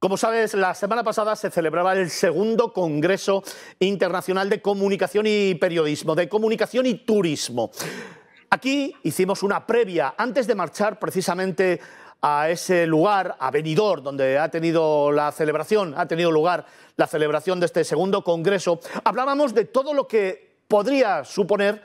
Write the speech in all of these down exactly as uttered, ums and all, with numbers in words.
Como sabes, la semana pasada se celebraba el segundo Congreso Internacional de Comunicación y Periodismo, de Comunicación y Turismo. Aquí hicimos una previa antes de marchar precisamente a ese lugar, a Benidorm, donde ha tenido la celebración, ha tenido lugar la celebración de este segundo congreso. Hablábamos de todo lo que podría suponer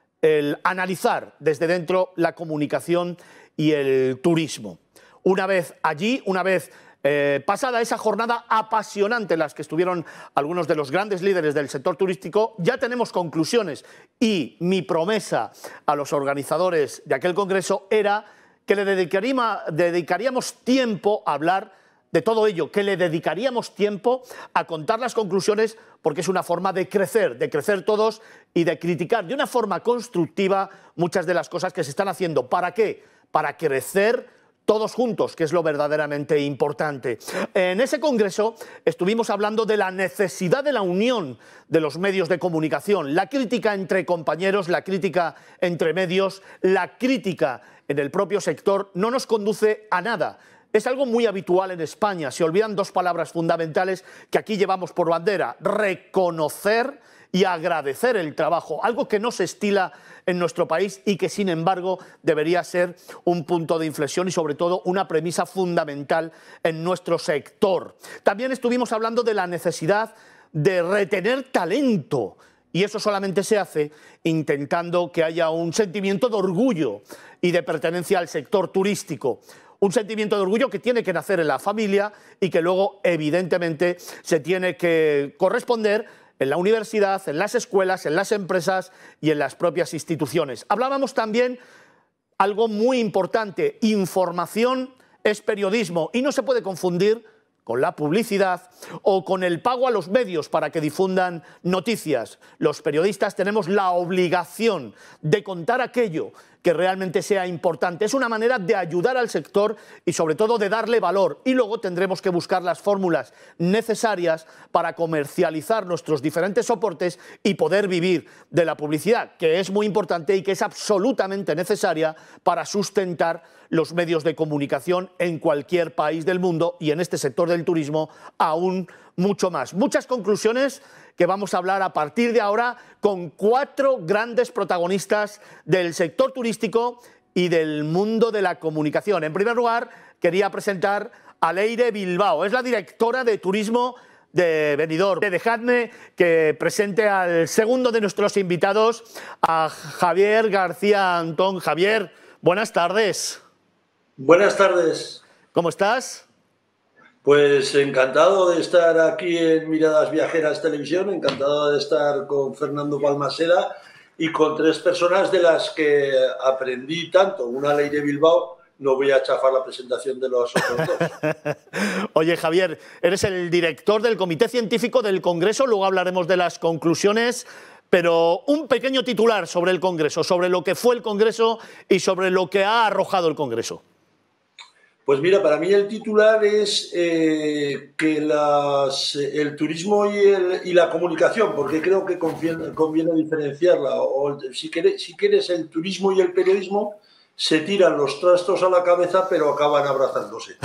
el analizar desde dentro la comunicación y el turismo. Una vez allí, una vez eh, pasada esa jornada apasionante en la que estuvieron algunos de los grandes líderes del sector turístico, ya tenemos conclusiones y mi promesa a los organizadores de aquel congreso era que le dedicaríamos tiempo a hablar de todo ello, que le dedicaríamos tiempo a contar las conclusiones, porque es una forma de crecer, de crecer todos y de criticar de una forma constructiva muchas de las cosas que se están haciendo. ¿Para qué? Para crecer todos juntos, que es lo verdaderamente importante. En ese congreso estuvimos hablando de la necesidad de la unión de los medios de comunicación, la crítica entre compañeros, la crítica entre medios, la crítica en el propio sector no nos conduce a nada. Es algo muy habitual en España. Se olvidan dos palabras fundamentales que aquí llevamos por bandera: reconocer y agradecer el trabajo, algo que no se estila en nuestro país y que, sin embargo, debería ser un punto de inflexión y, sobre todo, una premisa fundamental en nuestro sector. También estuvimos hablando de la necesidad de retener talento, y eso solamente se hace intentando que haya un sentimiento de orgullo y de pertenencia al sector turístico. Un sentimiento de orgullo que tiene que nacer en la familia y que luego, evidentemente, se tiene que corresponder en la universidad, en las escuelas, en las empresas y en las propias instituciones. Hablábamos también algo muy importante: información es periodismo y no se puede confundir con la publicidad o con el pago a los medios para que difundan noticias. Los periodistas tenemos la obligación de contar aquello que realmente sea importante. Es una manera de ayudar al sector y, sobre todo, de darle valor. Y luego tendremos que buscar las fórmulas necesarias para comercializar nuestros diferentes soportes y poder vivir de la publicidad, que es muy importante y que es absolutamente necesaria para sustentar los medios de comunicación en cualquier país del mundo, y en este sector del turismo aún mucho más. Muchas conclusiones que vamos a hablar a partir de ahora con cuatro grandes protagonistas del sector turístico y del mundo de la comunicación. En primer lugar, quería presentar a Leire Bilbao, es la directora de turismo de Benidorm. Dejadme que presente al segundo de nuestros invitados, a Javier García Antón. Javier, buenas tardes. Buenas tardes. ¿Cómo estás? Pues encantado de estar aquí en Miradas Viajeras Televisión, encantado de estar con Fernando Balmaseda y con tres personas de las que aprendí tanto. Una, Leire Bilbao, no voy a chafar la presentación de los otros dos. Oye, Javier, eres el director del Comité Científico del Congreso, luego hablaremos de las conclusiones, pero un pequeño titular sobre el Congreso, sobre lo que fue el Congreso y sobre lo que ha arrojado el Congreso. Pues mira, para mí el titular es eh, que las, el turismo y, el, y la comunicación, porque creo que conviene, conviene diferenciarla, o, o si, quieres, si quieres el turismo y el periodismo se tiran los trastos a la cabeza pero acaban abrazándose.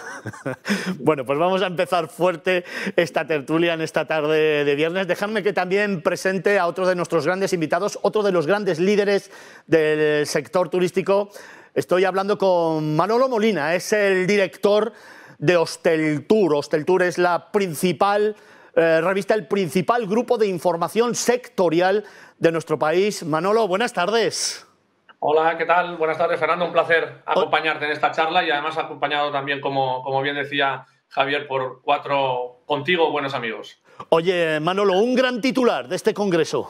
Bueno, pues vamos a empezar fuerte esta tertulia en esta tarde de viernes. Dejadme que también presente a otro de nuestros grandes invitados, otro de los grandes líderes del sector turístico. Estoy hablando con Manolo Molina, es el director de Hosteltour. Hosteltour es la principal eh, revista, el principal grupo de información sectorial de nuestro país. Manolo, buenas tardes. Hola, ¿qué tal? Buenas tardes, Fernando. Un placer acompañarte en esta charla y además acompañado también, como, como bien decía Javier, por cuatro contigo buenos amigos. Oye, Manolo, un gran titular de este congreso.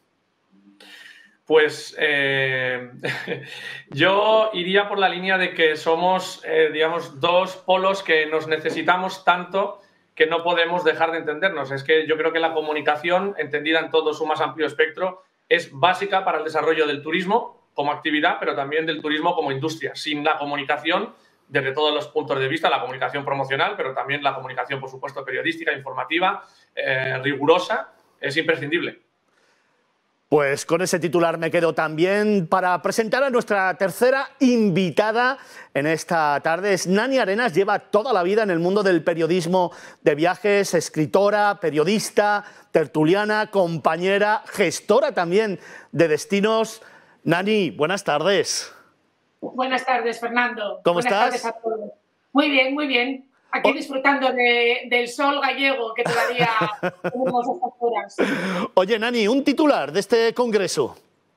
Pues eh, yo iría por la línea de que somos, eh, digamos, dos polos que nos necesitamos tanto que no podemos dejar de entendernos. Es que yo creo que la comunicación, entendida en todo su más amplio espectro, es básica para el desarrollo del turismo como actividad, pero también del turismo como industria. Sin la comunicación, desde todos los puntos de vista, la comunicación promocional, pero también la comunicación, por supuesto, periodística, informativa, eh, rigurosa, es imprescindible. Pues con ese titular me quedo también para presentar a nuestra tercera invitada en esta tarde. Es Nani Arenas, lleva toda la vida en el mundo del periodismo de viajes, escritora, periodista, tertuliana, compañera, gestora también de destinos. Nani, buenas tardes. Buenas tardes, Fernando. ¿Cómo buenas estás? Tardes a todos. Muy bien, muy bien. Aquí disfrutando de, del sol gallego que todavía tenemos estas horas. Oye, Nani, un titular de este congreso.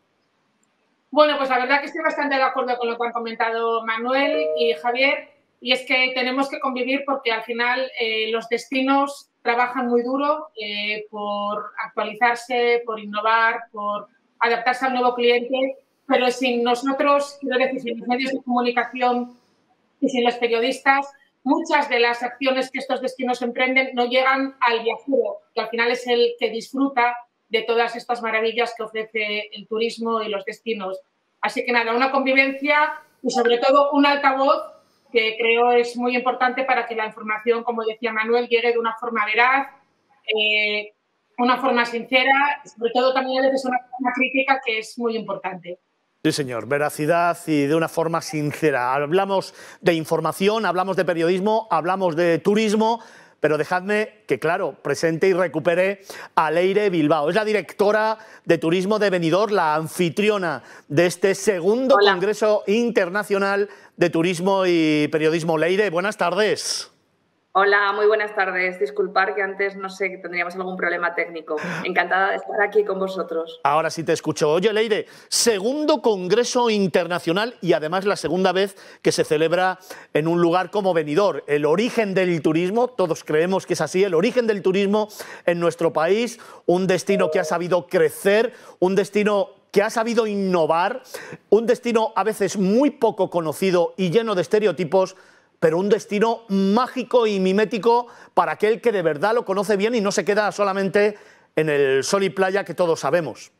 Bueno, pues la verdad que estoy bastante de acuerdo con lo que han comentado Manuel y Javier, y es que tenemos que convivir porque al final eh, los destinos trabajan muy duro eh, por actualizarse, por innovar, por adaptarse al nuevo cliente, pero sin nosotros, quiero decir, sin los medios de comunicación y sin los periodistas, muchas de las acciones que estos destinos emprenden no llegan al viajero, que al final es el que disfruta de todas estas maravillas que ofrece el turismo y los destinos. Así que nada, una convivencia y sobre todo un altavoz que creo es muy importante para que la información, como decía Manuel, llegue de una forma veraz, eh, una forma sincera y sobre todo también a veces una, una crítica que es muy importante. Sí, señor, veracidad y de una forma sincera. Hablamos de información, hablamos de periodismo, hablamos de turismo, pero dejadme que, claro, presente y recupere a Leire Bilbao. Es la directora de turismo de Benidorm, la anfitriona de este segundo Hola. Congreso Internacional de Turismo y Periodismo. Leire, buenas tardes. Hola, muy buenas tardes. Disculpar que antes no sé que tendríamos algún problema técnico. Encantada de estar aquí con vosotros. Ahora sí te escucho. Oye, Leire, segundo Congreso Internacional y además la segunda vez que se celebra en un lugar como Benidorm. El origen del turismo, todos creemos que es así, el origen del turismo en nuestro país, un destino que ha sabido crecer, un destino que ha sabido innovar, un destino a veces muy poco conocido y lleno de estereotipos, pero un destino mágico y mimético para aquel que de verdad lo conoce bien y no se queda solamente en el sol y playa que todos sabemos.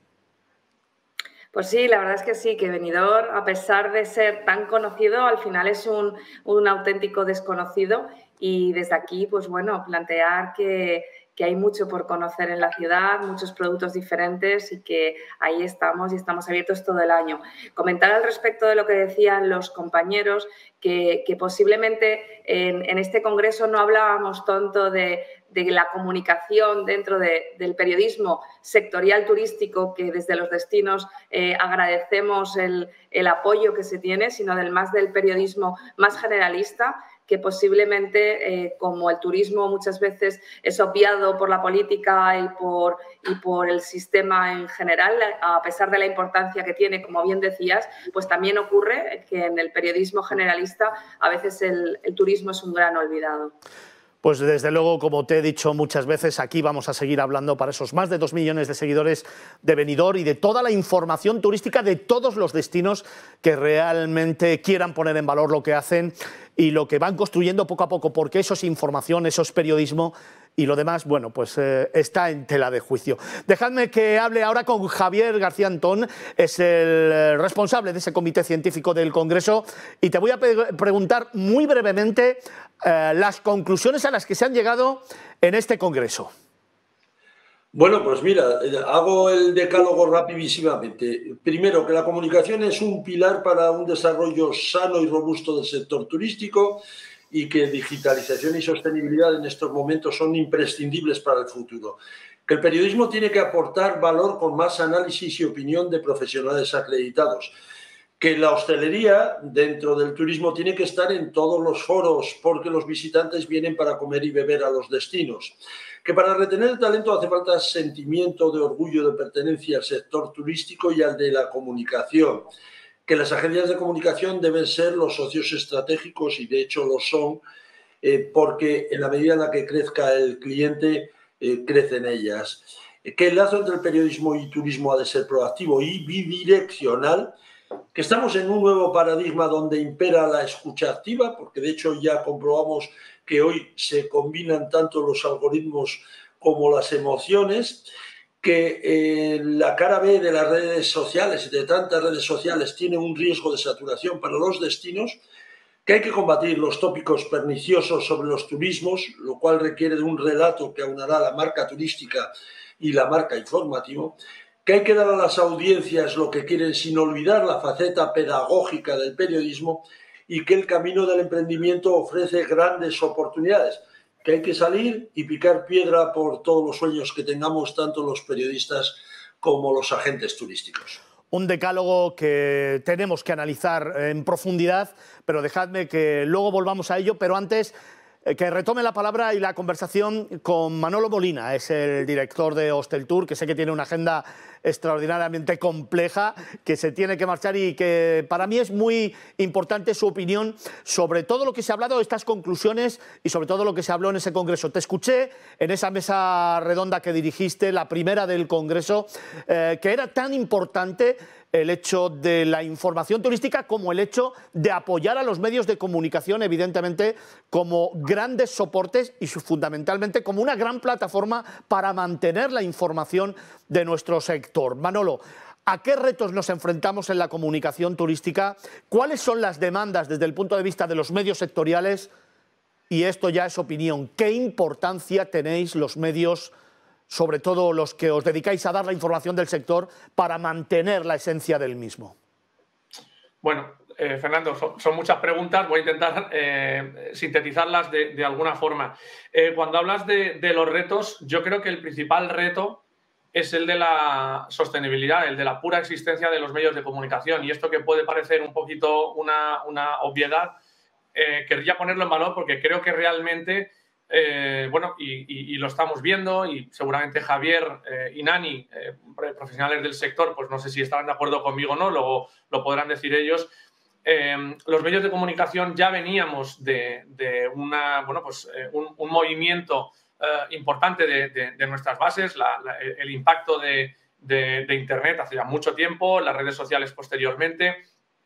Pues sí, la verdad es que sí, que Benidorm, a pesar de ser tan conocido, al final es un, un auténtico desconocido y desde aquí, pues bueno, plantear que, que hay mucho por conocer en la ciudad, muchos productos diferentes y que ahí estamos y estamos abiertos todo el año. Comentar al respecto de lo que decían los compañeros, que, que posiblemente en, en este congreso no hablábamos tanto de, de la comunicación dentro de, del periodismo sectorial turístico, que desde los destinos eh, agradecemos el, el apoyo que se tiene, sino del más del periodismo más generalista, que posiblemente, eh, como el turismo muchas veces es obviado por la política y por, y por el sistema en general, a pesar de la importancia que tiene, como bien decías, pues también ocurre que en el periodismo generalista a veces el, el turismo es un gran olvidado. Pues desde luego, como te he dicho muchas veces, aquí vamos a seguir hablando para esos más de dos millones de seguidores de Benidorm y de toda la información turística de todos los destinos que realmente quieran poner en valor lo que hacen y lo que van construyendo poco a poco, porque eso es información, eso es periodismo y lo demás, bueno, pues eh, está en tela de juicio. Dejadme que hable ahora con Javier García Antón, es el responsable de ese comité científico del Congreso y te voy a preguntar muy brevemente eh, las conclusiones a las que se han llegado en este Congreso. Bueno, pues mira, hago el decálogo rapidísimamente. Primero, que la comunicación es un pilar para un desarrollo sano y robusto del sector turístico y que digitalización y sostenibilidad en estos momentos son imprescindibles para el futuro. Que el periodismo tiene que aportar valor con más análisis y opinión de profesionales acreditados. Que la hostelería dentro del turismo tiene que estar en todos los foros porque los visitantes vienen para comer y beber a los destinos. Que para retener el talento hace falta sentimiento de orgullo de pertenencia al sector turístico y al de la comunicación. Que las agencias de comunicación deben ser los socios estratégicos y de hecho lo son, eh, porque en la medida en la que crezca el cliente, eh, crecen ellas. Que el lazo entre el periodismo y turismo ha de ser proactivo y bidireccional. Que estamos en un nuevo paradigma donde impera la escucha activa, porque de hecho ya comprobamos que hoy se combinan tanto los algoritmos como las emociones, que eh, la cara B de las redes sociales, de tantas redes sociales, tiene un riesgo de saturación para los destinos, que hay que combatir los tópicos perniciosos sobre los turismos, lo cual requiere de un relato que aunará la marca turística y la marca informativo, que hay que dar a las audiencias lo que quieren sin olvidar la faceta pedagógica del periodismo y que el camino del emprendimiento ofrece grandes oportunidades, que hay que salir y picar piedra por todos los sueños que tengamos tanto los periodistas como los agentes turísticos. Un decálogo que tenemos que analizar en profundidad, pero dejadme que luego volvamos a ello, pero antes eh, que retome la palabra y la conversación con Manolo Molina, es el director de Hosteltour, que sé que tiene una agenda extraordinariamente compleja, que se tiene que marchar y que para mí es muy importante su opinión sobre todo lo que se ha hablado, estas conclusiones y sobre todo lo que se habló en ese congreso. Te escuché en esa mesa redonda que dirigiste, la primera del congreso, eh, que era tan importante el hecho de la información turística como el hecho de apoyar a los medios de comunicación, evidentemente, como grandes soportes y fundamentalmente como una gran plataforma para mantener la información de nuestro sector. Manolo, ¿a qué retos nos enfrentamos en la comunicación turística? ¿Cuáles son las demandas desde el punto de vista de los medios sectoriales? Y esto ya es opinión. ¿Qué importancia tenéis los medios, sobre todo los que os dedicáis a dar la información del sector, para mantener la esencia del mismo? Bueno, eh, Fernando, son, son muchas preguntas. Voy a intentar eh, sintetizarlas de, de alguna forma. Eh, cuando hablas de, de los retos, yo creo que el principal reto es el de la sostenibilidad, el de la pura existencia de los medios de comunicación. Y esto que puede parecer un poquito una, una obviedad, eh, querría ponerlo en valor porque creo que realmente... Eh, bueno, y, y, y lo estamos viendo y seguramente Javier eh, y Nani, eh, profesionales del sector, pues no sé si estarán de acuerdo conmigo o no, luego lo podrán decir ellos. Eh, los medios de comunicación ya veníamos de, de una, bueno, pues, eh, un, un movimiento eh, importante de, de, de nuestras bases, la, la, el impacto de, de, de Internet hace ya mucho tiempo, las redes sociales posteriormente,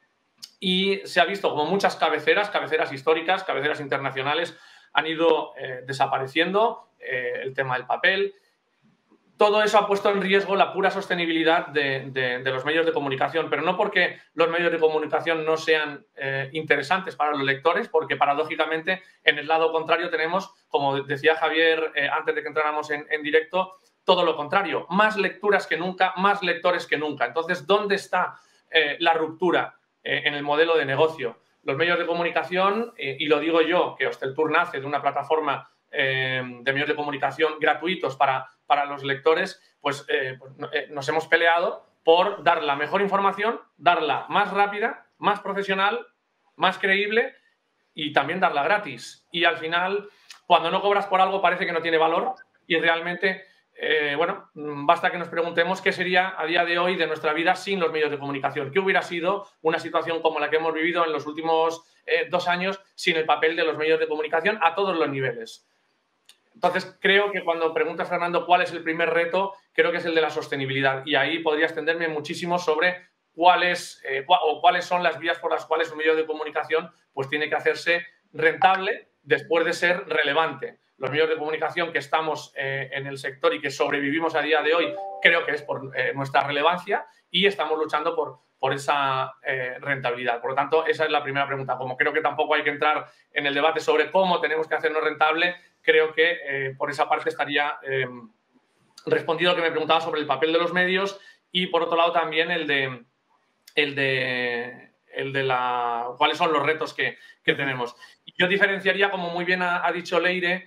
y se ha visto como muchas cabeceras, cabeceras históricas, cabeceras internacionales, han ido eh, desapareciendo, eh, el tema del papel. Todo eso ha puesto en riesgo la pura sostenibilidad de, de, de los medios de comunicación, pero no porque los medios de comunicación no sean eh, interesantes para los lectores, porque paradójicamente en el lado contrario tenemos, como decía Javier eh, antes de que entráramos en, en directo, todo lo contrario, más lecturas que nunca, más lectores que nunca. Entonces, ¿dónde está eh, la ruptura eh, en el modelo de negocio? Los medios de comunicación, eh, y lo digo yo, que Hosteltour nace de una plataforma eh, de medios de comunicación gratuitos para, para los lectores, pues, eh, pues eh, nos hemos peleado por dar la mejor información, darla más rápida, más profesional, más creíble y también darla gratis. Y al final, cuando no cobras por algo parece que no tiene valor y realmente... Eh, bueno, basta que nos preguntemos qué sería a día de hoy de nuestra vida sin los medios de comunicación. ¿Qué hubiera sido una situación como la que hemos vivido en los últimos eh, dos años sin el papel de los medios de comunicación a todos los niveles? Entonces, creo que cuando preguntas, Fernando, cuál es el primer reto, creo que es el de la sostenibilidad. Y ahí podría extenderme muchísimo sobre cuáles, eh, cu o cuáles son las vías por las cuales un medio de comunicación pues, tiene que hacerse rentable después de ser relevante. Los medios de comunicación que estamos eh, en el sector y que sobrevivimos a día de hoy, creo que es por eh, nuestra relevancia y estamos luchando por, por esa eh, rentabilidad. Por lo tanto, esa es la primera pregunta. Como creo que tampoco hay que entrar en el debate sobre cómo tenemos que hacernos rentable, creo que eh, por esa parte estaría eh, respondido lo que me preguntaba sobre el papel de los medios y, por otro lado, también el de, el de, el de la, cuáles son los retos que, que tenemos. Yo diferenciaría, como muy bien ha, ha dicho Leire,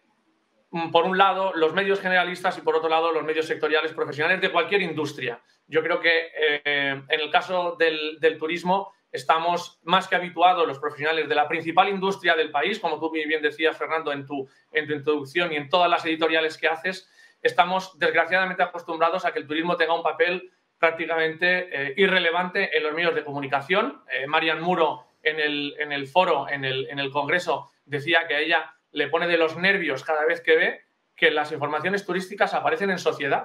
por un lado, los medios generalistas y, por otro lado, los medios sectoriales profesionales de cualquier industria. Yo creo que eh, en el caso del, del turismo estamos más que habituados los profesionales de la principal industria del país, como tú muy bien decías, Fernando, en tu, en tu introducción y en todas las editoriales que haces, estamos desgraciadamente acostumbrados a que el turismo tenga un papel prácticamente eh, irrelevante en los medios de comunicación. Eh, Marian Muro, en el, en el foro, en el, en el congreso, decía que a ella le pone de los nervios cada vez que ve que las informaciones turísticas aparecen en Sociedad.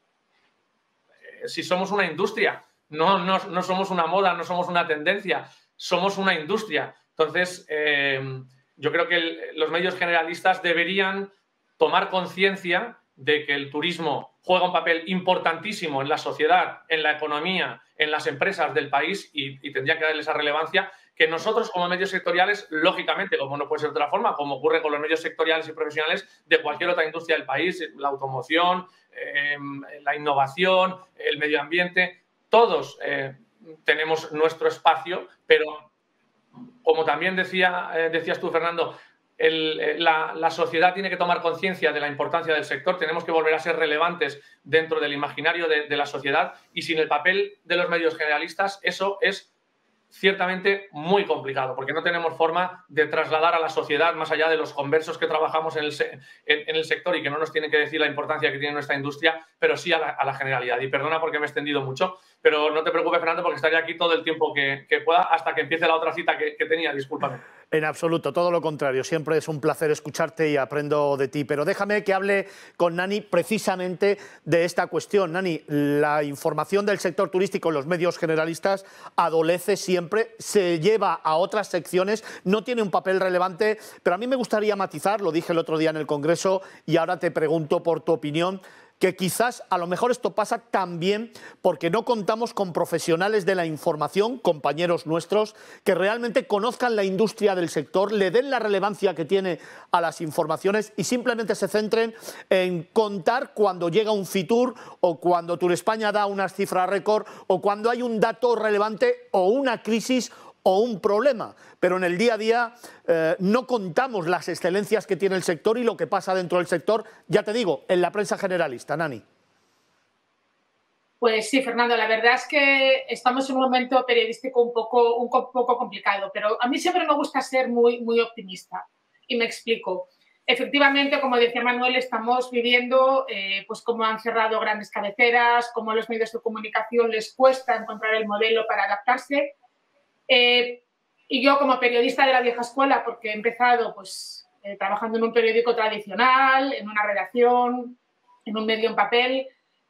Eh, si somos una industria, no, no, no somos una moda, no somos una tendencia, somos una industria. Entonces, eh, yo creo que el, los medios generalistas deberían tomar conciencia de que el turismo juega un papel importantísimo en la sociedad, en la economía, en las empresas del país y, y tendría que darle esa relevancia que nosotros como medios sectoriales, lógicamente, como no puede ser de otra forma, como ocurre con los medios sectoriales y profesionales de cualquier otra industria del país, la automoción, eh, la innovación, el medio ambiente, todos eh, tenemos nuestro espacio, pero como también decía, eh, decías tú, Fernando, el, la, la sociedad tiene que tomar conciencia de la importancia del sector, tenemos que volver a ser relevantes dentro del imaginario de, de la sociedad y sin el papel de los medios generalistas eso es ciertamente muy complicado, porque no tenemos forma de trasladar a la sociedad, más allá de los conversos que trabajamos en el, en, en el sector y que no nos tienen que decir la importancia que tiene nuestra industria, pero sí a la, a la generalidad. Y perdona porque me he extendido mucho, pero no te preocupes, Fernando, porque estaré aquí todo el tiempo que, que pueda hasta que empiece la otra cita que, que tenía, discúlpame. En absoluto, todo lo contrario. Siempre es un placer escucharte y aprendo de ti. Pero déjame que hable con Nani precisamente de esta cuestión. Nani, la información del sector turístico en los medios generalistas adolece siempre, se lleva a otras secciones, no tiene un papel relevante, pero a mí me gustaría matizar, lo dije el otro día en el Congreso y ahora te pregunto por tu opinión, que quizás a lo mejor esto pasa también porque no contamos con profesionales de la información, compañeros nuestros, que realmente conozcan la industria del sector, le den la relevancia que tiene a las informaciones y simplemente se centren en contar cuando llega un Fitur o cuando Turespaña da unas cifras récord o cuando hay un dato relevante o una crisis o un problema, pero en el día a día eh, no contamos las excelencias que tiene el sector y lo que pasa dentro del sector, ya te digo, en la prensa generalista. Nani. Pues sí, Fernando, la verdad es que estamos en un momento periodístico un poco, un poco complicado, pero a mí siempre me gusta ser muy, muy optimista y me explico. Efectivamente, como decía Manuel, estamos viviendo eh, pues cómo han cerrado grandes cabeceras, cómo a los medios de comunicación les cuesta encontrar el modelo para adaptarse. Eh, y yo como periodista de la vieja escuela, porque he empezado pues, eh, trabajando en un periódico tradicional, en una redacción, en un medio en papel,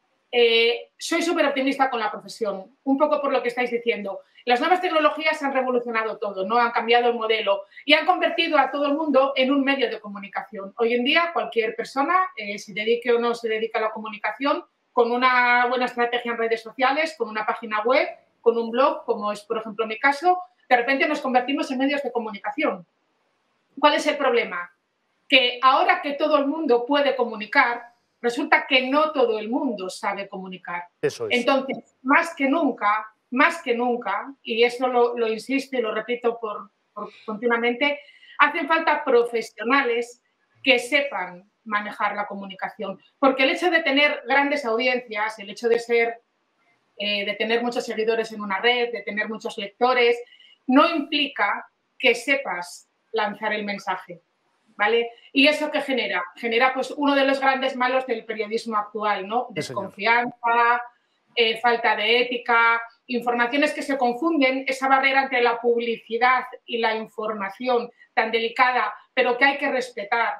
eh, soy súper optimista con la profesión, un poco por lo que estáis diciendo. Las nuevas tecnologías han revolucionado todo, ¿no? Han cambiado el modelo y han convertido a todo el mundo en un medio de comunicación. Hoy en día cualquier persona, eh, se dedique o no se dedica a la comunicación, con una buena estrategia en redes sociales, con una página web, con un blog, como es, por ejemplo, mi caso, de repente nos convertimos en medios de comunicación. ¿Cuál es el problema? Que ahora que todo el mundo puede comunicar, resulta que no todo el mundo sabe comunicar. Eso es. Entonces, más que nunca, más que nunca, y eso lo, lo insisto y lo repito por, por continuamente, hacen falta profesionales que sepan manejar la comunicación. Porque el hecho de tener grandes audiencias, el hecho de ser Eh, de tener muchos seguidores en una red, de tener muchos lectores, no implica que sepas lanzar el mensaje, ¿vale? ¿Y eso qué genera? Genera pues uno de los grandes malos del periodismo actual, ¿no? Desconfianza, eh, falta de ética, informaciones que se confunden, esa barrera entre la publicidad y la información tan delicada, pero que hay que respetar.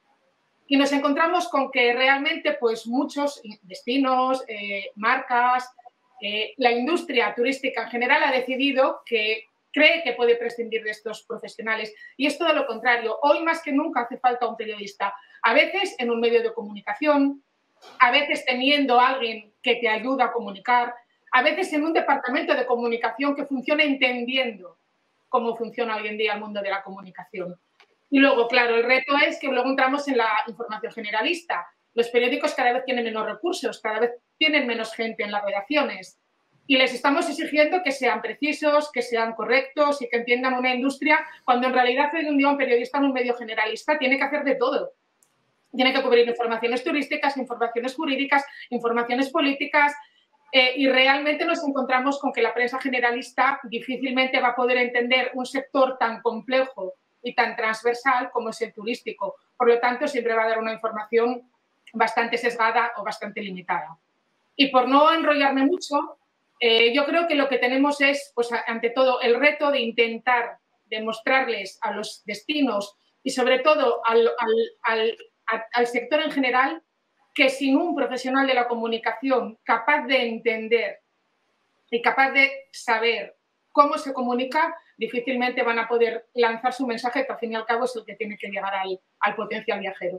Y nos encontramos con que realmente pues muchos destinos, eh, marcas, Eh, la industria turística en general ha decidido que cree que puede prescindir de estos profesionales y es todo lo contrario. Hoy más que nunca hace falta un periodista, a veces en un medio de comunicación, a veces teniendo a alguien que te ayuda a comunicar, a veces en un departamento de comunicación que funcione entendiendo cómo funciona hoy en día el mundo de la comunicación. Y luego, claro, el reto es que luego entramos en la información generalista. Los periódicos cada vez tienen menos recursos, cada vez tienen menos gente en las redacciones y les estamos exigiendo que sean precisos, que sean correctos y que entiendan una industria cuando en realidad hoy en día un periodista en un medio generalista tiene que hacer de todo. Tiene que cubrir informaciones turísticas, informaciones jurídicas, informaciones políticas eh, y realmente nos encontramos con que la prensa generalista difícilmente va a poder entender un sector tan complejo y tan transversal como es el turístico. Por lo tanto, siempre va a dar una información bastante sesgada o bastante limitada. Y por no enrollarme mucho, eh, yo creo que lo que tenemos es, pues, ante todo, el reto de intentar demostrarles a los destinos y, sobre todo, al, al, al, al sector en general, que sin un profesional de la comunicación capaz de entender y capaz de saber cómo se comunica, difícilmente van a poder lanzar su mensaje, que al fin y al cabo es el que tiene que llegar al, al potencial viajero.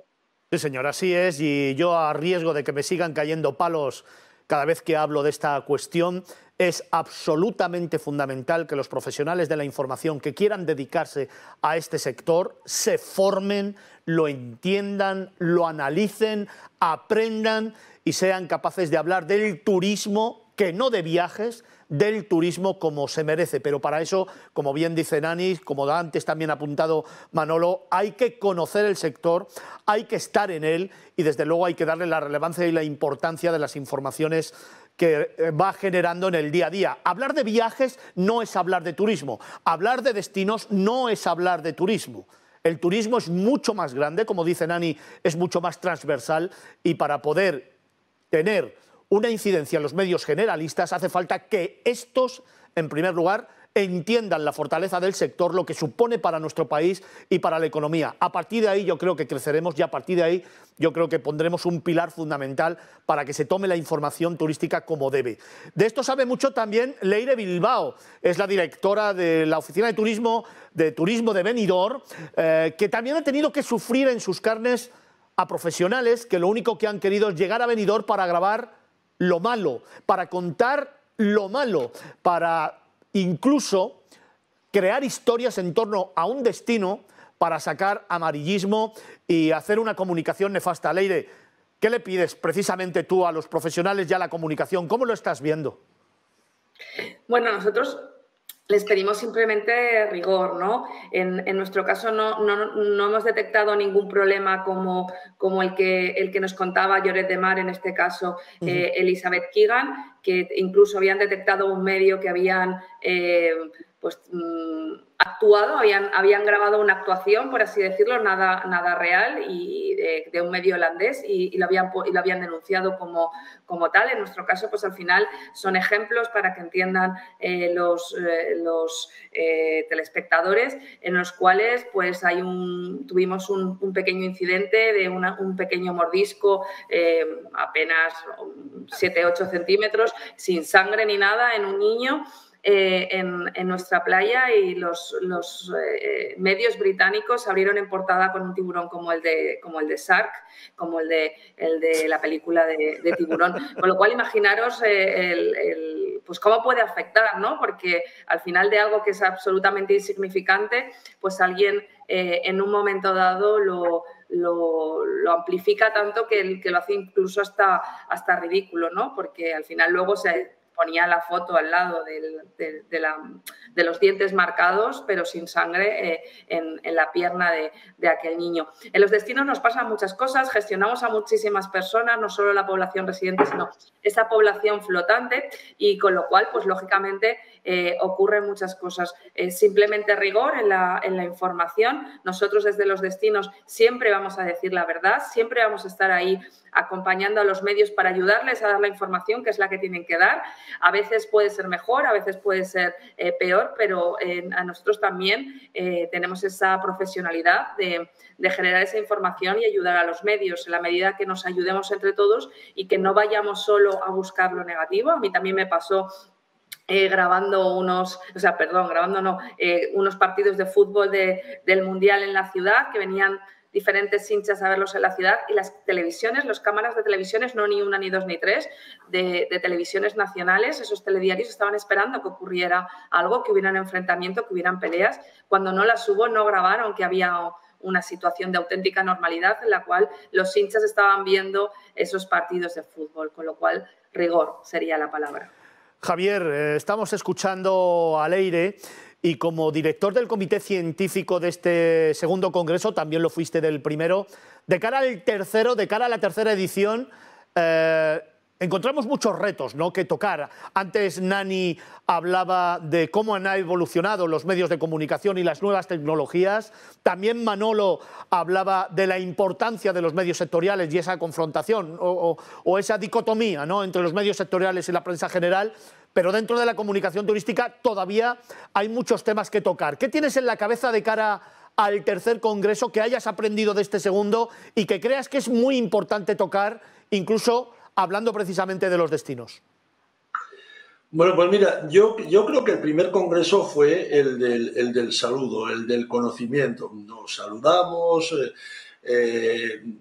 Sí, señor, así es, y yo, a riesgo de que me sigan cayendo palos cada vez que hablo de esta cuestión, es absolutamente fundamental que los profesionales de la información que quieran dedicarse a este sector se formen, lo entiendan, lo analicen, aprendan y sean capaces de hablar del turismo, que no de viajes, del turismo como se merece. Pero para eso, como bien dice Nani, como antes también ha apuntado Manolo, hay que conocer el sector, hay que estar en él y desde luego hay que darle la relevancia y la importancia de las informaciones que va generando en el día a día. Hablar de viajes no es hablar de turismo, hablar de destinos no es hablar de turismo. El turismo es mucho más grande, como dice Nani, es mucho más transversal y para poder tener una incidencia en los medios generalistas hace falta que estos, en primer lugar, entiendan la fortaleza del sector, lo que supone para nuestro país y para la economía. A partir de ahí yo creo que creceremos y a partir de ahí yo creo que pondremos un pilar fundamental para que se tome la información turística como debe. De esto sabe mucho también Leire Bilbao, es la directora de la Oficina de Turismo de, Turismo de Benidorm, eh, que también ha tenido que sufrir en sus carnes a profesionales que lo único que han querido es llegar a Benidorm para grabar lo malo, para contar lo malo, para incluso crear historias en torno a un destino para sacar amarillismo y hacer una comunicación nefasta. Leire, ¿qué le pides precisamente tú a los profesionales y a la comunicación? ¿Cómo lo estás viendo? Bueno, nosotros les pedimos simplemente rigor, ¿no? En, en nuestro caso no, no, no hemos detectado ningún problema como, como el, que, el que nos contaba Lloret de Mar, en este caso uh-huh. eh, Elizabeth Keegan, que incluso habían detectado un medio que habían eh, pues, mm, actuado, habían, habían grabado una actuación, por así decirlo, nada, nada real y de, de un medio holandés y, y, lo habían, y lo habían denunciado como, como tal. En nuestro caso, pues al final son ejemplos para que entiendan eh, los, eh, los eh, telespectadores en los cuales pues hay un, tuvimos un, un pequeño incidente de una, un pequeño mordisco eh, apenas siete ocho centímetros, sin sangre ni nada, en un niño. Eh, en, en nuestra playa y los, los eh, medios británicos abrieron en portada con un tiburón como el de, como el de Shark, como el de, el de la película de, de Tiburón. Con lo cual, imaginaros eh, el, el, pues cómo puede afectar, ¿no? Porque al final de algo que es absolutamente insignificante, pues alguien eh, en un momento dado lo... Lo, lo amplifica tanto que, que lo hace incluso hasta, hasta ridículo, ¿no? Porque al final luego se ponía la foto al lado del, de, de, la, de los dientes marcados, pero sin sangre eh, en, en la pierna de, de aquel niño. En los destinos nos pasan muchas cosas, gestionamos a muchísimas personas, no solo la población residente, sino esa población flotante y con lo cual, pues lógicamente, eh, ocurren muchas cosas. Eh, simplemente rigor en la, en la información. Nosotros desde los destinos siempre vamos a decir la verdad, siempre vamos a estar ahí acompañando a los medios para ayudarles a dar la información que es la que tienen que dar. A veces puede ser mejor, a veces puede ser eh, peor, pero eh, a nosotros también eh, tenemos esa profesionalidad de, de generar esa información y ayudar a los medios en la medida que nos ayudemos entre todos y que no vayamos solo a buscar lo negativo. A mí también me pasó Eh, grabando unos, o sea, perdón, grabando no, eh, unos partidos de fútbol de, del Mundial en la ciudad, que venían diferentes hinchas a verlos en la ciudad y las televisiones, las cámaras de televisiones, no ni una, ni dos, ni tres, de, de televisiones nacionales, esos telediarios estaban esperando que ocurriera algo, que hubieran enfrentamiento, que hubieran peleas. Cuando no las hubo, no grabaron que había una situación de auténtica normalidad en la cual los hinchas estaban viendo esos partidos de fútbol, con lo cual rigor sería la palabra. Javier, eh, estamos escuchando a Leire y como director del comité científico de este segundo congreso, también lo fuiste del primero, de cara al tercero, de cara a la tercera edición, eh, encontramos muchos retos, ¿no?, que tocar. Antes Nani hablaba de cómo han evolucionado los medios de comunicación y las nuevas tecnologías. También Manolo hablaba de la importancia de los medios sectoriales y esa confrontación o, o, o esa dicotomía, ¿no?, entre los medios sectoriales y la prensa general. Pero dentro de la comunicación turística todavía hay muchos temas que tocar. ¿Qué tienes en la cabeza de cara al tercer congreso que hayas aprendido de este segundo y que creas que es muy importante tocar, incluso hablando precisamente de los destinos? Bueno, pues mira, yo, yo creo que el primer congreso fue el del, el del saludo, el del conocimiento. Nos saludamos, eh, eh,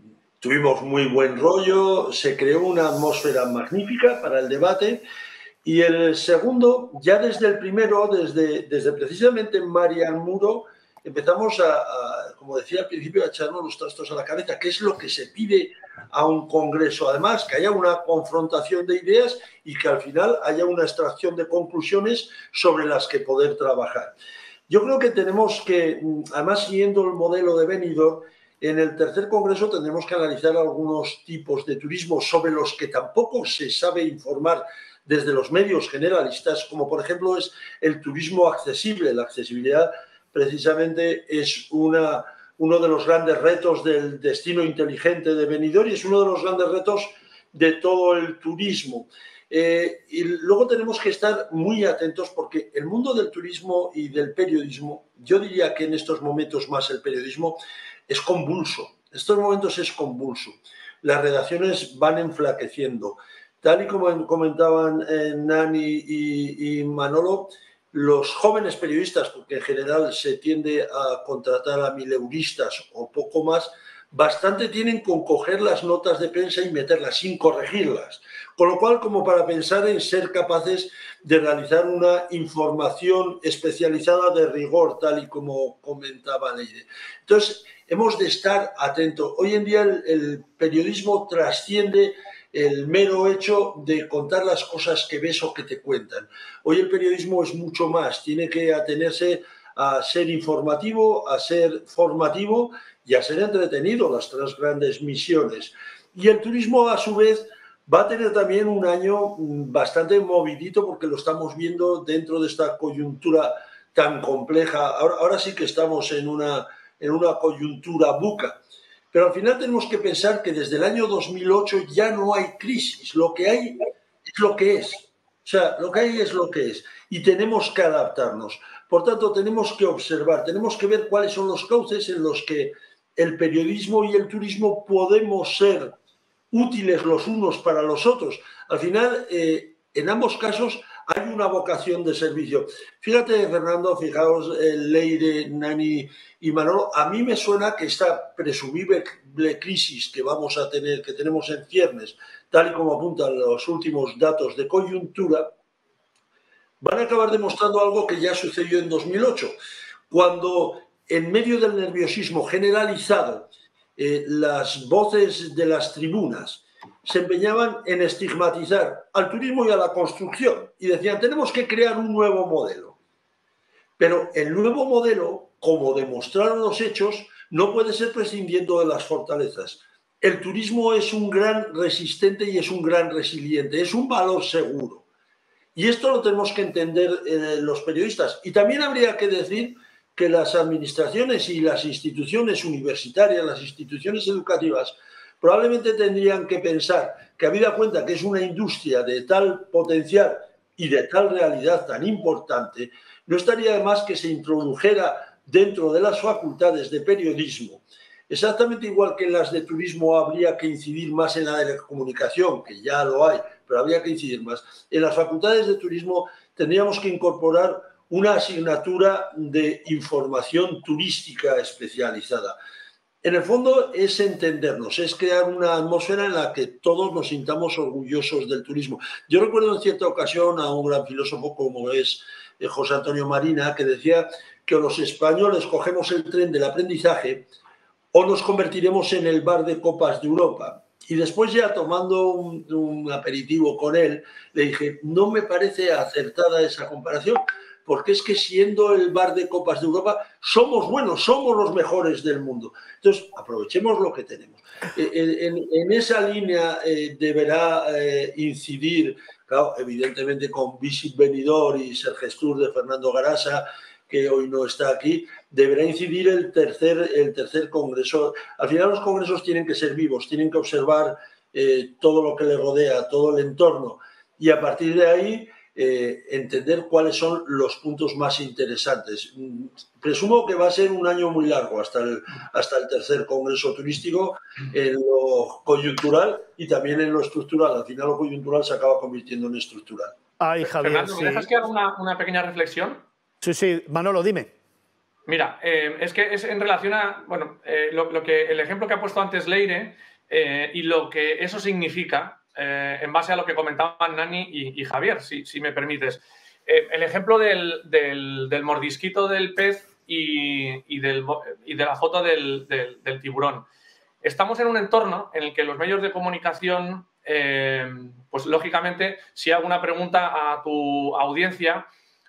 tuvimos muy buen rollo, se creó una atmósfera magnífica para el debate. Y el segundo, ya desde el primero, desde, desde precisamente Marian Muro, empezamos a, a, como decía al principio, a echarnos los trastos a la cabeza, qué es lo que se pide a un congreso. Además, que haya una confrontación de ideas y que al final haya una extracción de conclusiones sobre las que poder trabajar. Yo creo que tenemos que, además siguiendo el modelo de Benidorm, en el tercer congreso tendremos que analizar algunos tipos de turismo sobre los que tampoco se sabe informar desde los medios generalistas, como por ejemplo es el turismo accesible. La accesibilidad precisamente es una, uno de los grandes retos del destino inteligente de Benidorm y es uno de los grandes retos de todo el turismo. Eh, y luego tenemos que estar muy atentos porque el mundo del turismo y del periodismo, yo diría que en estos momentos más el periodismo, es convulso. En estos momentos es convulso. Las redacciones van enflaqueciendo. Tal y como comentaban eh, Nani y, y Manolo, los jóvenes periodistas, porque en general se tiende a contratar a mileuristas o poco más, bastante tienen con coger las notas de prensa y meterlas sin corregirlas. Con lo cual, como para pensar en ser capaces de realizar una información especializada de rigor, tal y como comentaba Leire. Entonces, hemos de estar atentos. Hoy en día el, el periodismo trasciende el mero hecho de contar las cosas que ves o que te cuentan. Hoy el periodismo es mucho más, tiene que atenerse a ser informativo, a ser formativo y a ser entretenido, las tres grandes misiones. Y el turismo, a su vez, va a tener también un año bastante movidito porque lo estamos viendo dentro de esta coyuntura tan compleja. Ahora, ahora sí que estamos en una, en una coyuntura buca. Pero al final tenemos que pensar que desde el año dos mil ocho ya no hay crisis. Lo que hay es lo que es. O sea, lo que hay es lo que es. Y tenemos que adaptarnos. Por tanto, tenemos que observar, tenemos que ver cuáles son los cauces en los que el periodismo y el turismo podemos ser útiles los unos para los otros. Al final, eh, en ambos casos, hay una vocación de servicio. Fíjate, Fernando, fijaos, eh, Leire, Nani y Manolo, a mí me suena que esta presumible crisis que vamos a tener, que tenemos en ciernes, tal y como apuntan los últimos datos de coyuntura, van a acabar demostrando algo que ya sucedió en dos mil ocho, cuando en medio del nerviosismo generalizado, eh, las voces de las tribunas se empeñaban en estigmatizar al turismo y a la construcción y decían, tenemos que crear un nuevo modelo. Pero el nuevo modelo, como demostraron los hechos, no puede ser prescindiendo de las fortalezas. El turismo es un gran resistente y es un gran resiliente, es un valor seguro. Y esto lo tenemos que entender eh, los periodistas. Y también habría que decir que las administraciones y las instituciones universitarias, las instituciones educativas, probablemente tendrían que pensar que, habida cuenta que es una industria de tal potencial y de tal realidad tan importante, no estaría de más que se introdujera dentro de las facultades de periodismo, exactamente igual que en las de turismo habría que incidir más en la de la comunicación, que ya lo hay, pero habría que incidir más. En las facultades de turismo tendríamos que incorporar una asignatura de información turística especializada. En el fondo es entendernos, es crear una atmósfera en la que todos nos sintamos orgullosos del turismo. Yo recuerdo en cierta ocasión a un gran filósofo como es José Antonio Marina, que decía que los españoles cogemos el tren del aprendizaje o nos convertiremos en el bar de copas de Europa. Y después, ya tomando un, un aperitivo con él, le dije, no me parece acertada esa comparación, porque es que siendo el bar de copas de Europa somos buenos, somos los mejores del mundo. Entonces, aprovechemos lo que tenemos. En, en, en esa línea eh, deberá eh, incidir, claro, evidentemente con Visit Benidorm y Sergestur de Fernando Garasa, que hoy no está aquí, deberá incidir el tercer, el tercer congreso. Al final los congresos tienen que ser vivos, tienen que observar eh, todo lo que le rodea, todo el entorno, y a partir de ahí eh, entender cuáles son los puntos más interesantes. Presumo que va a ser un año muy largo hasta el, hasta el tercer congreso turístico, en lo coyuntural y también en lo estructural. Al final lo coyuntural se acaba convirtiendo en estructural. Ay, Javier, Fernando, ¿me sí. dejas que haga una, una pequeña reflexión? Sí, sí, Manolo, dime. Mira, eh, es que es en relación a, bueno, eh, lo, lo que, el ejemplo que ha puesto antes Leire, eh, y lo que eso significa eh, en base a lo que comentaban Nani y, y Javier, si, si me permites. Eh, el ejemplo del, del, del mordisquito del pez y, y, del, y de la foto del, del, del tiburón. Estamos en un entorno en el que los medios de comunicación, eh, pues lógicamente, si hago una pregunta a tu audiencia,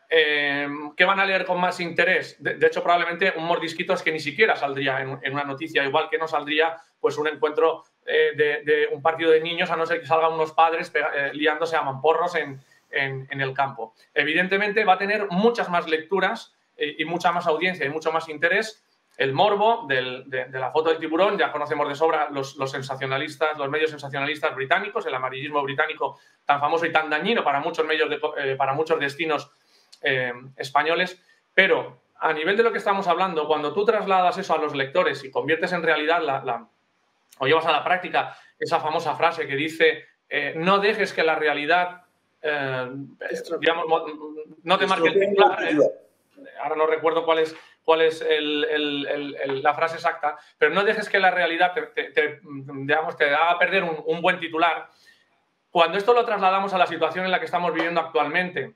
eh, ¿qué van a leer con más interés? De, de hecho, probablemente un mordisquito es que ni siquiera saldría en, en una noticia, igual que no saldría pues un encuentro eh, de, de un partido de niños, a no ser que salgan unos padres eh, liándose a mamporros en, en, en el campo. Evidentemente va a tener muchas más lecturas eh, y mucha más audiencia y mucho más interés el morbo del, de, de la foto del tiburón. Ya conocemos de sobra los, los sensacionalistas, los medios sensacionalistas británicos, el amarillismo británico tan famoso y tan dañino para muchos medios, de, eh, para muchos destinos eh, españoles. Pero a nivel de lo que estamos hablando, cuando tú trasladas eso a los lectores y conviertes en realidad la, la, o llevas a la práctica esa famosa frase que dice eh, no dejes que la realidad eh, digamos, no te marque el titular, eh, ahora no recuerdo cuál es cuál es el, el, el, el, la frase exacta, pero no dejes que la realidad te, te, te, digamos, te haga perder un, un buen titular. Cuando esto lo trasladamos a la situación en la que estamos viviendo actualmente,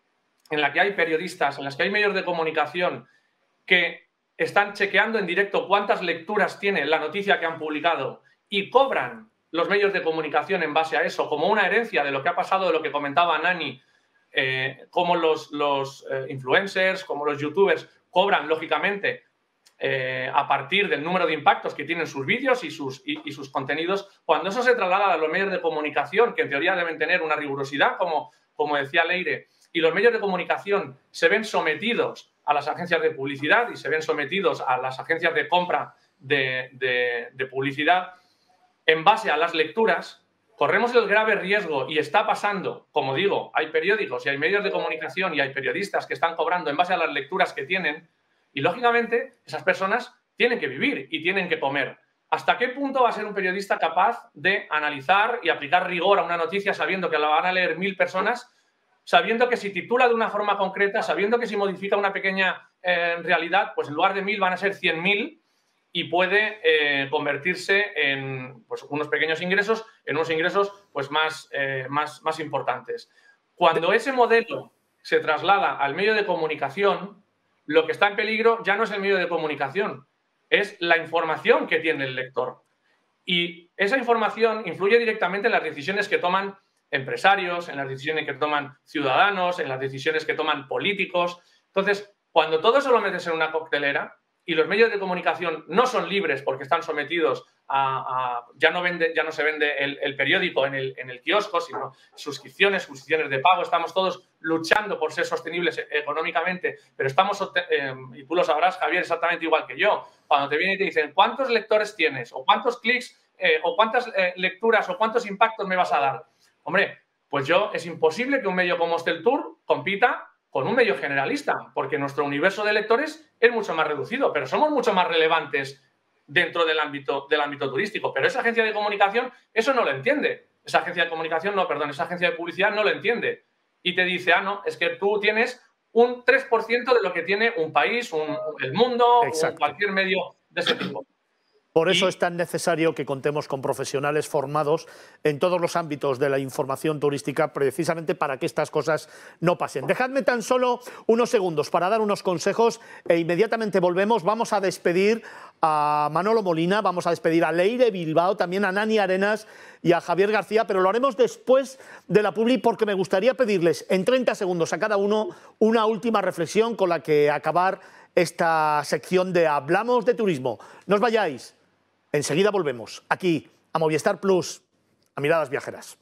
en la que hay periodistas, en las que hay medios de comunicación que están chequeando en directo cuántas lecturas tiene la noticia que han publicado y cobran los medios de comunicación en base a eso, como una herencia de lo que ha pasado, de lo que comentaba Nani, eh, como los, los eh, influencers, como los youtubers cobran, lógicamente, eh, a partir del número de impactos que tienen sus vídeos y sus, y, y sus contenidos. Cuando eso se traslada a los medios de comunicación, que en teoría deben tener una rigurosidad, como, como decía Leire, y los medios de comunicación se ven sometidos a las agencias de publicidad y se ven sometidos a las agencias de compra de, de, de publicidad, en base a las lecturas, corremos el grave riesgo, y está pasando, como digo, hay periódicos y hay medios de comunicación y hay periodistas que están cobrando en base a las lecturas que tienen, y lógicamente esas personas tienen que vivir y tienen que comer. ¿Hasta qué punto va a ser un periodista capaz de analizar y aplicar rigor a una noticia sabiendo que la van a leer mil personas, sabiendo que si titula de una forma concreta, sabiendo que si modifica una pequeña eh, realidad, pues en lugar de mil van a ser cien mil, y puede eh, convertirse en pues, unos pequeños ingresos, en unos ingresos pues, más, eh, más, más importantes? Cuando ese modelo se traslada al medio de comunicación, lo que está en peligro ya no es el medio de comunicación, es la información que tiene el lector. Y esa información influye directamente en las decisiones que toman empresarios, en las decisiones que toman ciudadanos, en las decisiones que toman políticos. Entonces, cuando todo eso lo metes en una coctelera, y los medios de comunicación no son libres porque están sometidos a... a ya, no vende, ya no se vende el, el periódico en el, en el kiosco, sino suscripciones, suscripciones de pago. Estamos todos luchando por ser sostenibles económicamente, pero estamos, eh, y tú lo sabrás, Javier, exactamente igual que yo, cuando te vienen y te dicen ¿cuántos lectores tienes? ¿O cuántos clics? Eh, ¿O cuántas eh, lecturas? ¿O cuántos impactos me vas a dar? Hombre, pues yo, es imposible que un medio como Hosteltour compita con un medio generalista, porque nuestro universo de lectores es mucho más reducido, pero somos mucho más relevantes dentro del ámbito, del ámbito turístico. Pero esa agencia de comunicación eso no lo entiende. Esa agencia de comunicación, no, perdón, esa agencia de publicidad no lo entiende. Y te dice, ah, no, es que tú tienes un tres por ciento de lo que tiene un país, un, el mundo, un, cualquier medio de ese tipo. Por eso es tan necesario que contemos con profesionales formados en todos los ámbitos de la información turística, precisamente para que estas cosas no pasen. Dejadme tan solo unos segundos para dar unos consejos e inmediatamente volvemos. Vamos a despedir a Manolo Molina, vamos a despedir a Leire Bilbao, también a Nani Arenas y a Javier García, pero lo haremos después de la publi porque me gustaría pedirles en treinta segundos a cada uno una última reflexión con la que acabar esta sección de Hablamos de Turismo. No os vayáis. Enseguida volvemos, aquí, a Movistar Plus, a Miradas Viajeras.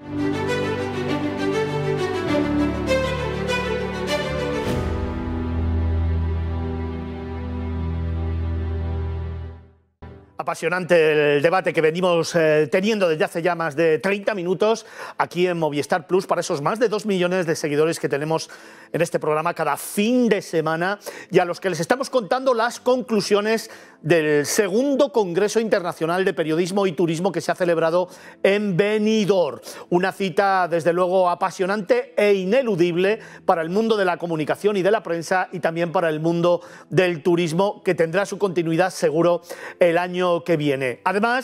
Apasionante el debate que venimos eh, teniendo desde hace ya más de treinta minutos aquí en Movistar Plus para esos más de dos millones de seguidores que tenemos en este programa cada fin de semana y a los que les estamos contando las conclusiones del segundo Congreso Internacional de Periodismo y Turismo que se ha celebrado en Benidorm. Una cita desde luego apasionante e ineludible para el mundo de la comunicación y de la prensa y también para el mundo del turismo que tendrá su continuidad seguro el año que viene. Además,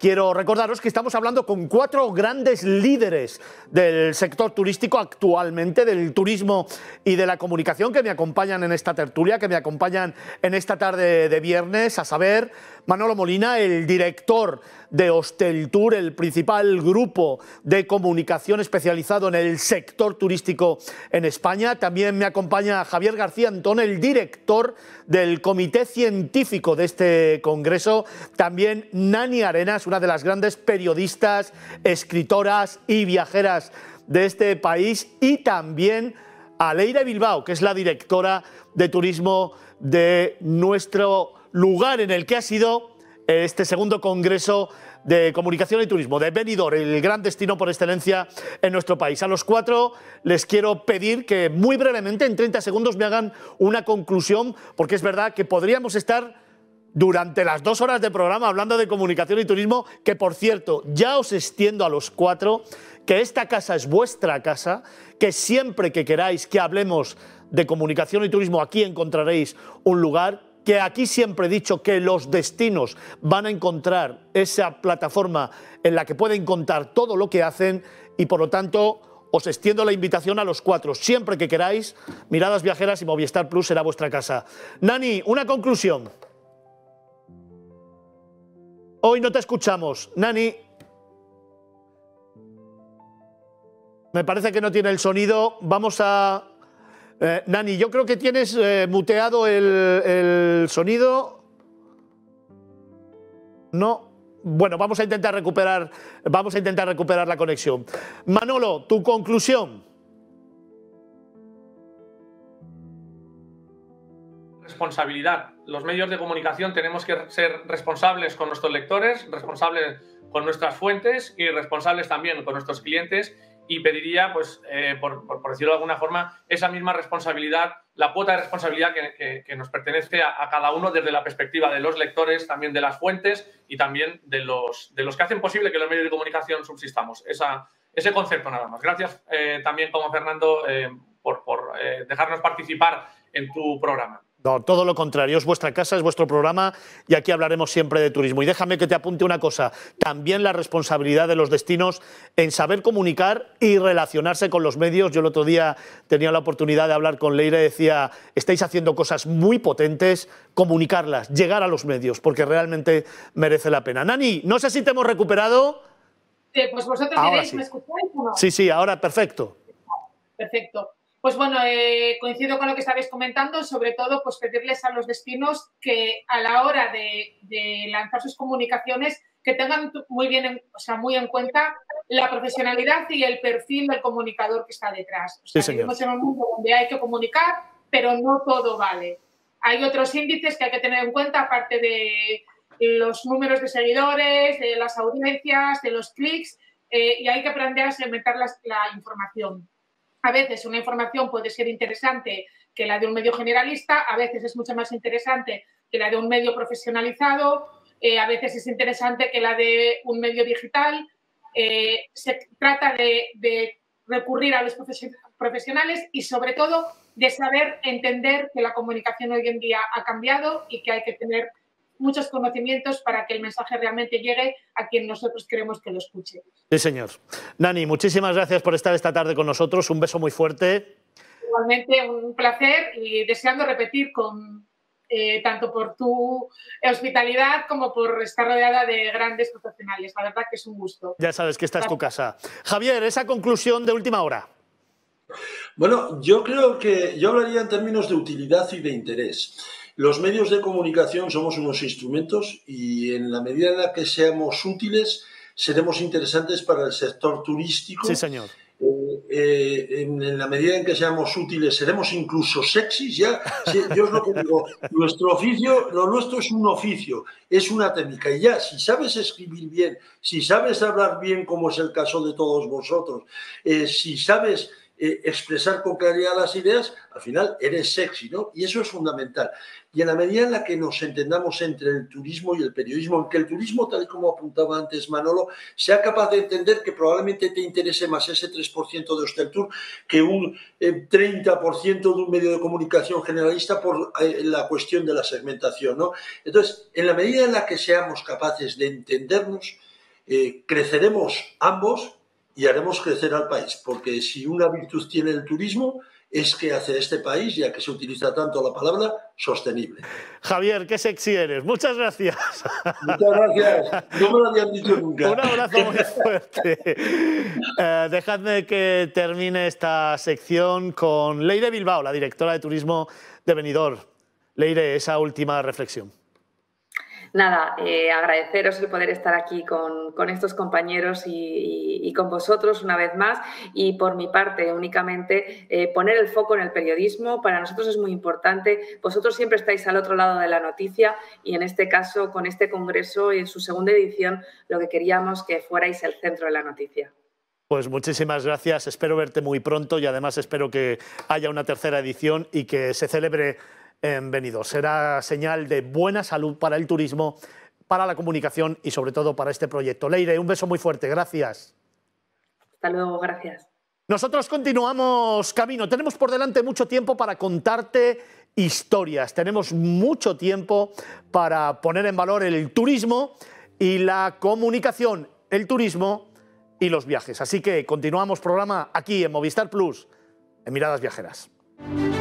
quiero recordaros que estamos hablando con cuatro grandes líderes del sector turístico actualmente, del turismo y de la comunicación, que me acompañan en esta tertulia, que me acompañan en esta tarde de viernes, a saber, Manolo Molina, el director de Hosteltour, el principal grupo de comunicación especializado en el sector turístico en España. También me acompaña Javier García Antón, el director del comité científico de este congreso. También Nani Arenas, una de las grandes periodistas, escritoras y viajeras de este país. Y también Aleire Bilbao, que es la directora de turismo de nuestro lugar en el que ha sido este segundo congreso de comunicación y turismo de Benidorm, el gran destino por excelencia en nuestro país. A los cuatro les quiero pedir que muy brevemente, en treinta segundos, me hagan una conclusión, porque es verdad que podríamos estar durante las dos horas de programa hablando de comunicación y turismo, que por cierto, ya os extiendo a los cuatro que esta casa es vuestra casa, que siempre que queráis que hablemos de comunicación y turismo aquí encontraréis un lugar, que aquí siempre he dicho que los destinos van a encontrar esa plataforma en la que pueden contar todo lo que hacen y por lo tanto os extiendo la invitación a los cuatro. Siempre que queráis, Miradas Viajeras y Movistar Plus será vuestra casa. Nani, una conclusión. Hoy no te escuchamos. Nani. Me parece que no tiene el sonido. Vamos a... Eh, Nani, yo creo que tienes eh, muteado el, el sonido. No. Bueno, vamos a intentar recuperar, vamos a intentar recuperar la conexión. Manolo, tu conclusión. Responsabilidad. Los medios de comunicación tenemos que ser responsables con nuestros lectores, responsables con nuestras fuentes y responsables también con nuestros clientes. Y pediría, pues, eh, por, por, por decirlo de alguna forma, esa misma responsabilidad, la cuota de responsabilidad que, que, que nos pertenece a, a cada uno desde la perspectiva de los lectores, también de las fuentes y también de los, de los que hacen posible que los medios de comunicación subsistamos. Esa, ese concepto nada más. Gracias eh, también, como Fernando, eh, por, por eh, dejarnos participar en tu programa. No, todo lo contrario, es vuestra casa, es vuestro programa y aquí hablaremos siempre de turismo. Y déjame que te apunte una cosa, también la responsabilidad de los destinos en saber comunicar y relacionarse con los medios. Yo el otro día tenía la oportunidad de hablar con Leire y decía, estáis haciendo cosas muy potentes, comunicarlas, llegar a los medios, porque realmente merece la pena. Nani, no sé si te hemos recuperado. Sí, pues vosotros ahora diréis, sí. ¿me escucháis o no? Sí, sí, ahora perfecto. Perfecto. Pues bueno, eh, coincido con lo que estabais comentando, sobre todo pues pedirles a los destinos que a la hora de, de lanzar sus comunicaciones que tengan muy bien, en, o sea, muy en cuenta la profesionalidad y el perfil del comunicador que está detrás. O sea, sí, señor. vivimos en un mundo donde hay que comunicar, pero no todo vale. Hay otros índices que hay que tener en cuenta, aparte de los números de seguidores, de las audiencias, de los clics, eh, y hay que aprender a segmentar la, la información. A veces una información puede ser interesante que la de un medio generalista, a veces es mucho más interesante que la de un medio profesionalizado, eh, a veces es interesante que la de un medio digital. Eh, se trata de, de recurrir a los profesionales y, sobre todo, de saber entender que la comunicación hoy en día ha cambiado y que hay que tener muchos conocimientos para que el mensaje realmente llegue a quien nosotros queremos que lo escuche. Sí, señor. Nani, muchísimas gracias por estar esta tarde con nosotros. Un beso muy fuerte. Igualmente, un placer y deseando repetir con eh, tanto por tu hospitalidad como por estar rodeada de grandes profesionales. La verdad que es un gusto. Ya sabes que esta es tu casa. Javier, esa conclusión de última hora. Bueno, yo creo que yo hablaría en términos de utilidad y de interés. Los medios de comunicación somos unos instrumentos y en la medida en la que seamos útiles, seremos interesantes para el sector turístico. Sí, señor. Eh, eh, en, en la medida en que seamos útiles, seremos incluso sexys. Ya, sí, yo es lo que digo, nuestro oficio, lo nuestro es un oficio, es una técnica. Y ya, si sabes escribir bien, si sabes hablar bien, como es el caso de todos vosotros, eh, si sabes eh, expresar con claridad las ideas, al final eres sexy, ¿no? Y eso es fundamental. Y en la medida en la que nos entendamos entre el turismo y el periodismo, en que el turismo, tal y como apuntaba antes Manolo, sea capaz de entender que probablemente te interese más ese tres por ciento de Hosteltour que un eh, treinta por ciento de un medio de comunicación generalista por eh, la cuestión de la segmentación, ¿no? Entonces, en la medida en la que seamos capaces de entendernos, eh, creceremos ambos y haremos crecer al país, porque si una virtud tiene el turismo es que hace este país, ya que se utiliza tanto la palabra, sostenible. Javier, qué sexy eres. Muchas gracias. Muchas gracias. No me lo habían dicho nunca. Un abrazo muy fuerte. Eh, dejadme que termine esta sección con Leire Bilbao, la directora de turismo de Benidorm. Leire, esa última reflexión. Nada, eh, agradeceros el poder estar aquí con, con estos compañeros y, y, y con vosotros una vez más, y por mi parte únicamente eh, poner el foco en el periodismo. Para nosotros es muy importante. Vosotros siempre estáis al otro lado de la noticia y en este caso con este congreso y en su segunda edición lo que queríamos que fuerais el centro de la noticia. Pues muchísimas gracias, espero verte muy pronto y además espero que haya una tercera edición y que se celebre en Benidorm. Será señal de buena salud para el turismo, para la comunicación y sobre todo para este proyecto. Leire, un beso muy fuerte, gracias. Hasta luego, gracias. Nosotros continuamos camino, tenemos por delante mucho tiempo para contarte historias, tenemos mucho tiempo para poner en valor el turismo y la comunicación, el turismo y los viajes. Así que continuamos programa aquí en Movistar Plus, en Miradas Viajeras.